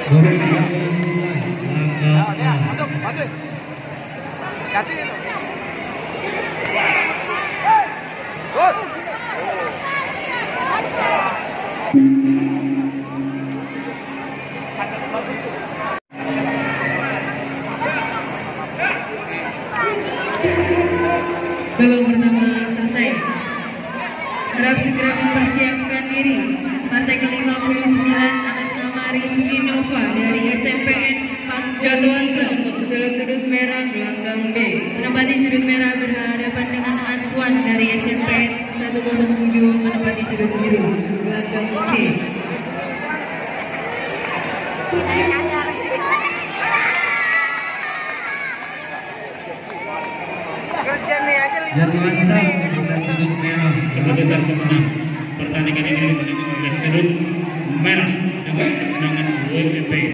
Babak pertama selesai. Harap segera mempersiapkan diri. Partai ke-59 atas nama Rizky Nova dari SMPN Jatuhan untuk sudut merah gelanggang B. Menempati sudut merah berhadapan dengan Aswan dari SMPN 107 menempati sudut biru gelanggang C. Jatuhan dengan sudut merah. Keputusan pemenang pertandingan ini dimenangkan oleh sudut merah dengan kemenangan WPP.